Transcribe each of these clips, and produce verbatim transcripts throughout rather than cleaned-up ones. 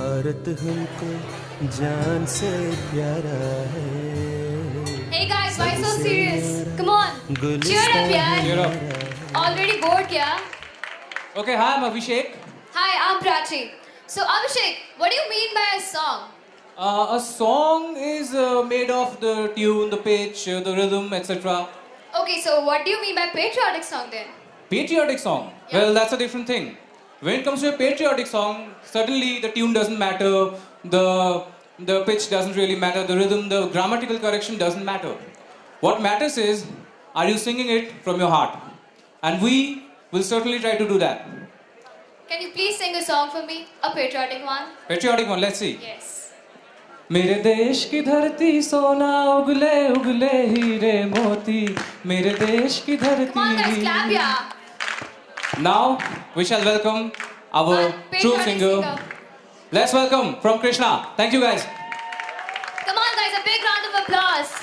भारत हमको जान से प्यारा है। Hey guys, why so serious? Come on, cheer up, yaar. Cheer up. Already bored, kya? Okay, hi, I'm Abhishek. Hi, I'm Prachi. So Abhishek, what do you mean by a song? Uh, a song is uh, made of the tune, the pitch, uh, the rhythm, et cetera. Okay, so what do you mean by patriotic song then? Patriotic song? Yeah. Well, that's a different thing. When it comes to a patriotic song, suddenly the tune doesn't matter, the, the pitch doesn't really matter, the rhythm, the grammatical correction doesn't matter. What matters is, are you singing it from your heart? And we will certainly try to do that. Can you please sing a song for me? A patriotic one? Patriotic one, let's see. Yes. मेरे देश की धरती सोना उगले उगले हीरे मोती मेरे देश की धरती. Come on guys, clap, yeah. Now we shall welcome our One true patriotic singer. singer. Let's welcome from Krishna. Thank you guys. Come on guys, a big round of applause.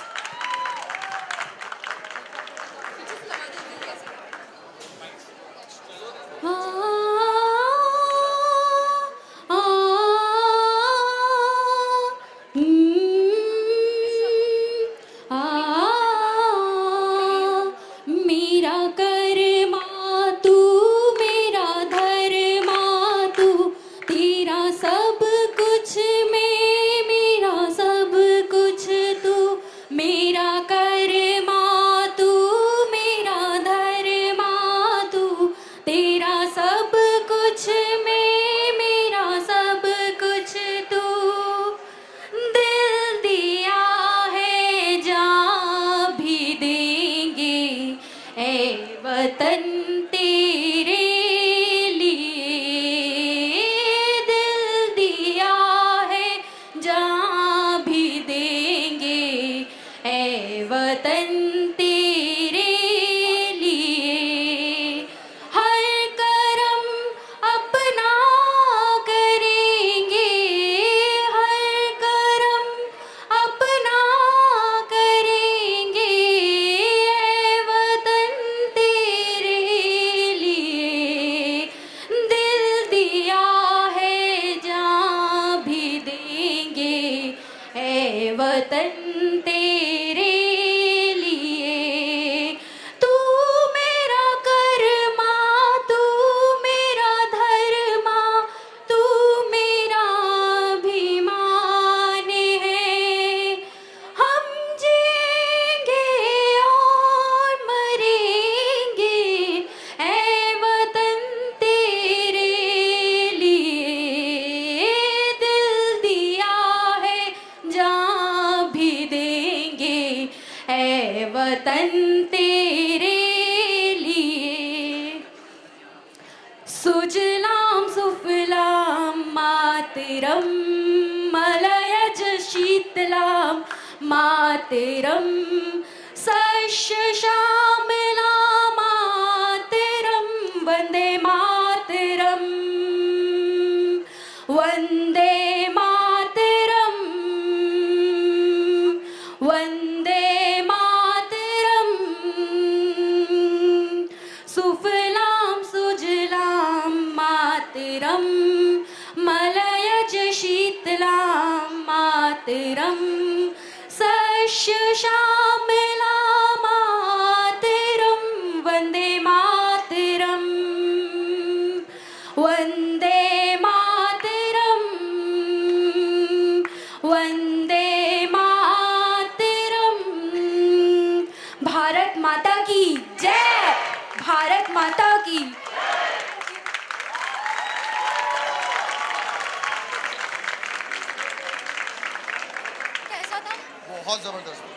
बहुत जबरदस्त